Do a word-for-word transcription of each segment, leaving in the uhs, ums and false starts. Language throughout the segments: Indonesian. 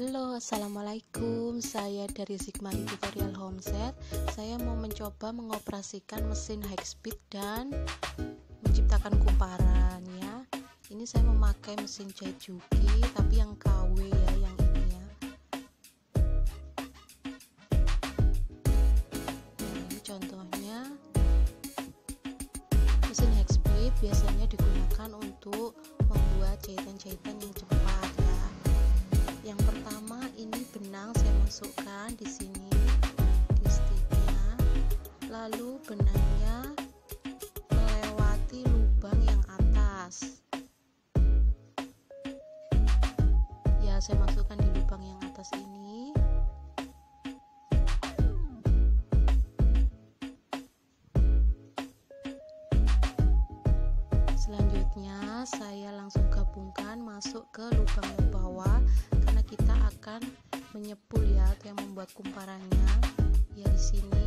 Halo, assalamualaikum. Saya dari Zikmali Tutorial Homset. Saya mau mencoba mengoperasikan mesin high speed dan menciptakan kumparan ya. Ini saya memakai mesin jahit Juki, tapi yang K W ya, yang ini ya. Nah, ini contohnya. Mesin high speed biasanya digunakan untuk membuat jahitan-jahitan yang cepat ya. Yang pertama, ini benang saya masukkan di sini di sticknya, lalu benangnya melewati lubang yang atas ya, saya masukkan di lubang yang atas ini. Selanjutnya saya langsung gabungkan masuk ke lubang yang bawah, karena kita akan menyepul ya, atau yang membuat kumparannya ya di sini.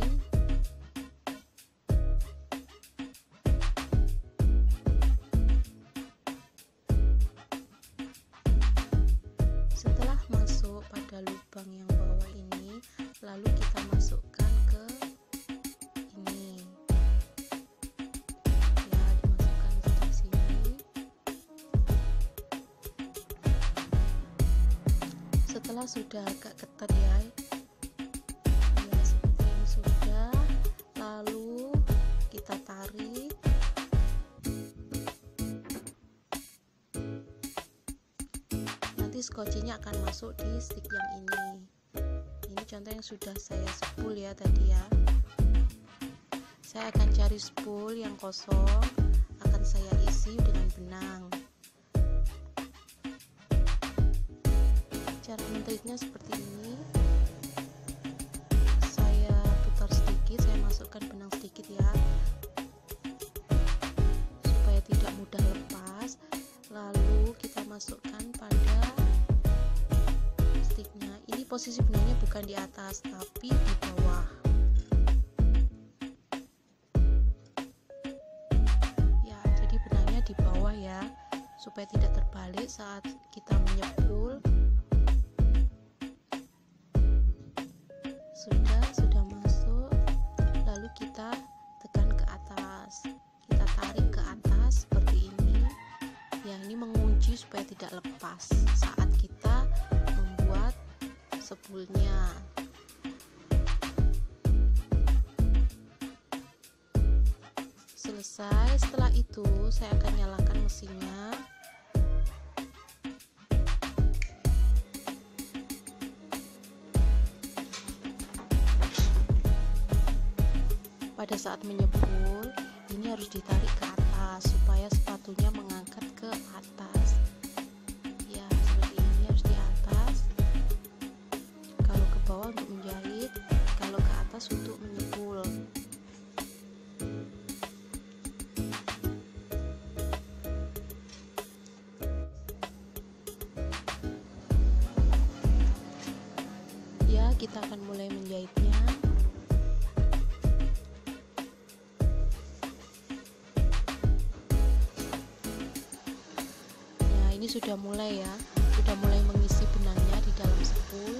Setelah masuk pada lubang yang bawah ini, lalu kita masukkan ke ini ya, dimasukkan ke sini. Setelah sudah agak ketat ya, ya seperti ini sudah, lalu kita tarik. Nanti skocinya akan masuk di stick yang ini. Ini contoh yang sudah saya spool ya tadi ya. Saya akan cari spool yang kosong, akan saya isi dengan benang. Cara mentriknya seperti ini. Saya putar sedikit, saya masukkan benang sedikit ya, supaya tidak mudah lepas. Lalu kita masukkan pada sticknya. Ini posisi benangnya bukan di atas, tapi di bawah ya, jadi benangnya di bawah ya, supaya tidak terbalik saat kita menyepul. Sudah, sudah masuk, lalu kita tekan ke atas, kita tarik ke atas seperti ini ya, ini mengunci supaya tidak lepas saat kita membuat sepulnya. Selesai, setelah itu saya akan nyalakan mesinnya. Pada saat menyepul, ini harus ditarik ke atas supaya sepatunya mengangkat ke atas ya, seperti ini, harus di atas. Kalau ke bawah untuk menjahit, kalau ke atas untuk menyepul. Ya, kita akan mulai menjahitnya. Ini sudah mulai ya, sudah mulai mengisi benangnya di dalam sepul.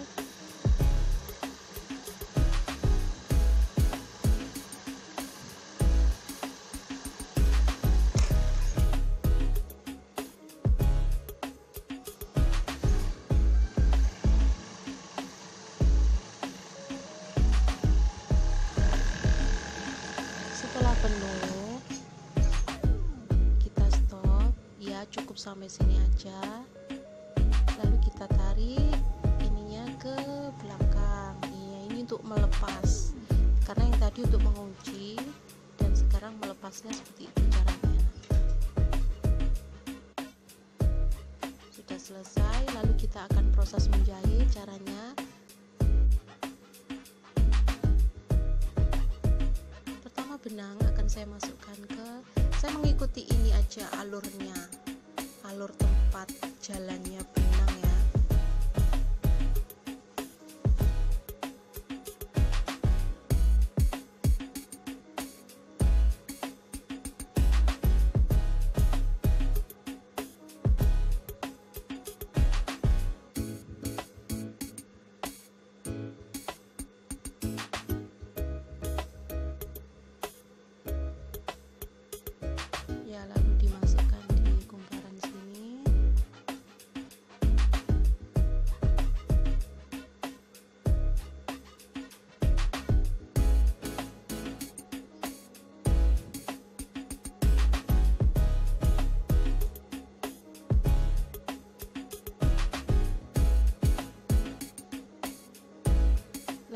Setelah penuh, kita stop ya, cukup sampai sini aja. Lalu kita tarik ininya ke belakang ya, ini untuk melepas, karena yang tadi untuk mengunci dan sekarang melepasnya seperti itu caranya. Sudah selesai, lalu kita akan proses menjahit. Caranya, pertama benang akan saya masukkan ke, saya mengikuti ini aja alurnya, alur tempat jalannya benang ya.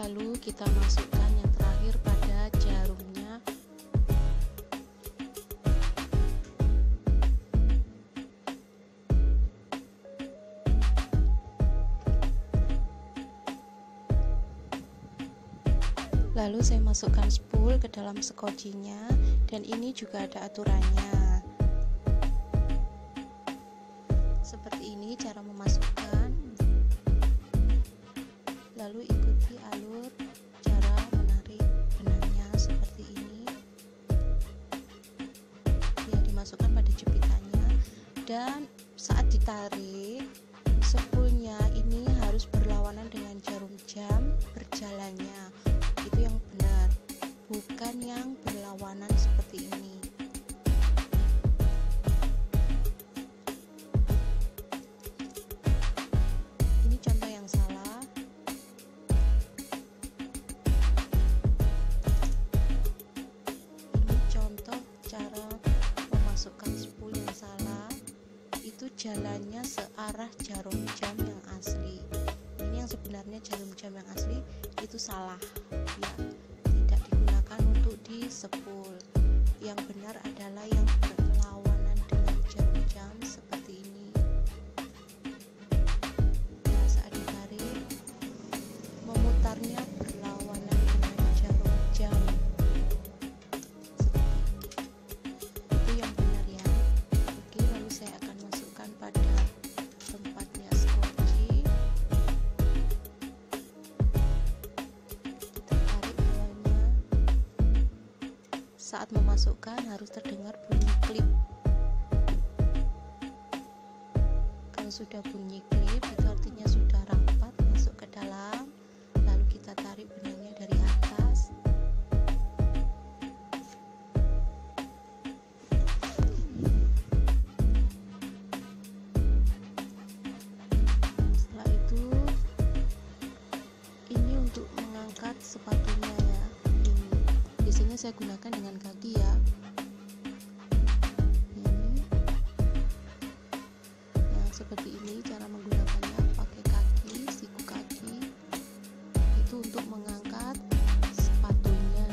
Lalu kita masukkan yang terakhir pada jarumnya. Lalu saya masukkan spool ke dalam sekocinya, dan ini juga ada aturannya. Seperti ini cara memasukkan. Lalu ikuti alur cara menarik benangnya seperti ini. Ya, dimasukkan pada jepitannya, dan saat ditarik spoolnya ini harus berlawanan dengan jarum jam berjalannya. Itu yang benar, bukan yang berlawanan seperti ini. Ini contoh yang salah. Ini contoh cara memasukkan spool yang salah. Itu jalannya searah jarum jam yang asli. Ini yang sebenarnya jarum jam yang asli itu salah, ya, tidak digunakan untuk di spool. Yang benar adalah yang berlawanan dengan jarum jam seperti ini. Ya, saat ditarik memutarnya berlawanan dengan jarum jam seperti ini. Itu yang benar ya. Oke, lalu saya akan masukkan pada tempatnya skoci. Saat memasukkan harus terdengar bunyi klip. Kalau sudah bunyi klip itu artinya sudah rapat masuk ke dalam. Lalu kita tarik benangnya dari atas. Setelah itu ini untuk mengangkat sepatunya ya. Biasanya saya gunakan dengan kaki ya. Ini. Nah, seperti ini cara menggunakannya, pakai kaki, siku kaki. Itu untuk mengangkat sepatunya.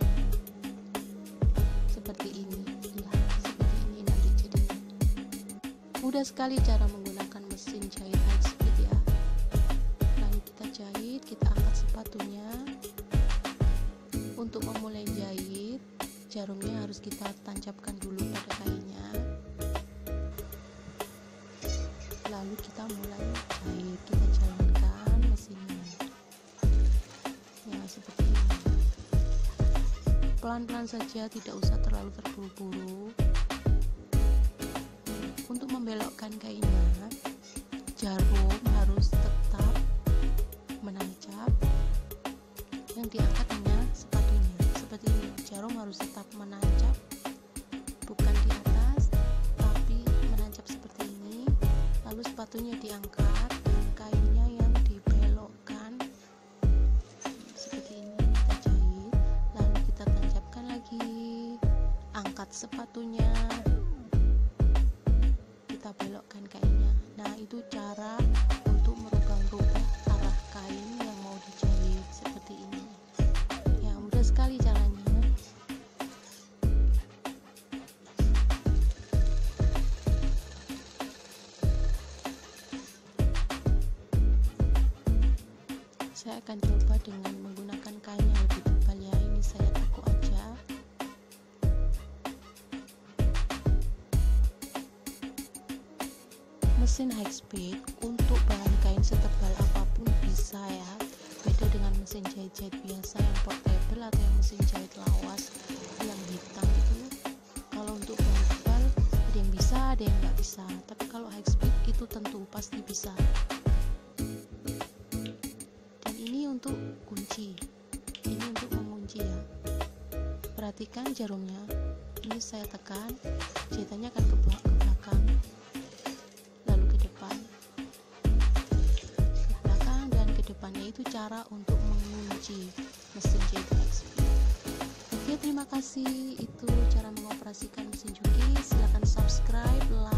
Seperti ini. Ya, seperti ini nanti jadinya. Mudah sekali cara menggunakan mesin jahit high speed ya. Lalu kita jahit, kita angkat sepatunya. Untuk memulai jahit, jarumnya harus kita tancapkan dulu pada kainnya. Lalu kita mulai jahit, kita jalankan mesinnya. Ya, seperti ini. Pelan-pelan saja, tidak usah terlalu terburu-buru. Untuk membelokkan kainnya, jarum harus tetap menancap. Yang diangkat hanya sepatunya, seperti ini. Jarum harus tetap menancap, bukan di atas, tapi menancap seperti ini. Lalu sepatunya diangkat dan kainnya yang dibelokkan seperti ini. Kita jahit, lalu kita tancapkan lagi. Angkat sepatunya, kita belokkan kainnya. Nah, itu cara untuk merubah-rubah arah kain yang mau dijahit seperti ini. Ya, mudah sekali caranya. Saya akan coba dengan menggunakan kain yang lebih tebal ya. Ini saya tekuk aja. Mesin high speed untuk bahan kain setebal apapun bisa ya. Beda dengan mesin jahit-jahit biasa yang portable atau yang mesin jahit lawas yang hitam itu. Kalau untuk bahan tebal ada yang bisa, ada yang nggak bisa. Tapi kalau high speed itu tentu pasti bisa. Dan ini untuk kunci, ini untuk mengunci ya. Perhatikan jarumnya. Ini saya tekan, jahitannya akan ke belakang. Itu cara untuk mengunci mesin jahit high speed. Oke, terima kasih. Itu cara mengoperasikan mesin jukis. Silahkan subscribe, like.